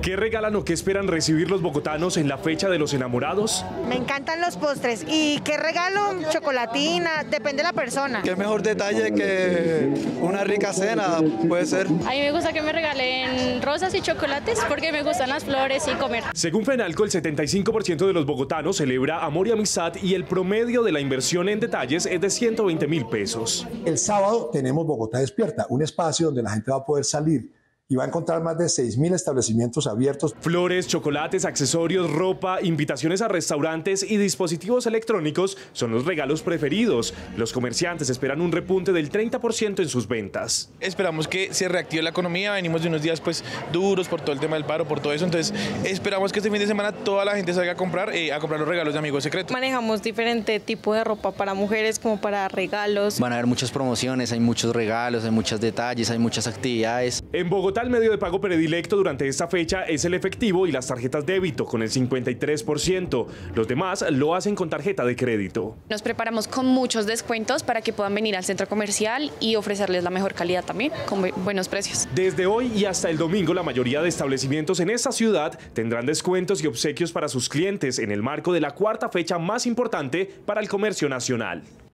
¿Qué regalan o qué esperan recibir los bogotanos en la fecha de los enamorados? Me encantan los postres. ¿Y qué regalo? Chocolatina, depende de la persona. Qué mejor detalle que una rica cena, puede ser. A mí me gusta que me regalen rosas y chocolates porque me gustan las flores y comer. Según Fenalco, el 75% de los bogotanos celebra amor y amistad y el promedio de la inversión en detalles es de 120.000 pesos. El sábado tenemos Bogotá Despierta, un espacio donde la gente va a poder salir y va a encontrar más de 6.000 establecimientos abiertos. Flores, chocolates, accesorios, ropa, invitaciones a restaurantes y dispositivos electrónicos son los regalos preferidos. Los comerciantes esperan un repunte del 30% en sus ventas. Esperamos que se reactive la economía, venimos de unos días duros por todo el tema del paro, por todo eso, entonces esperamos que este fin de semana toda la gente salga a comprar los regalos de Amigos Secretos. Manejamos diferente tipo de ropa para mujeres como para regalos. Van a haber muchas promociones, hay muchos regalos, hay muchos detalles, hay muchas actividades. En Bogotá, el medio de pago predilecto durante esta fecha es el efectivo y las tarjetas débito con el 53%. Los demás lo hacen con tarjeta de crédito. Nos preparamos con muchos descuentos para que puedan venir al centro comercial y ofrecerles la mejor calidad también, con buenos precios. Desde hoy y hasta el domingo, la mayoría de establecimientos en esta ciudad tendrán descuentos y obsequios para sus clientes en el marco de la cuarta fecha más importante para el comercio nacional.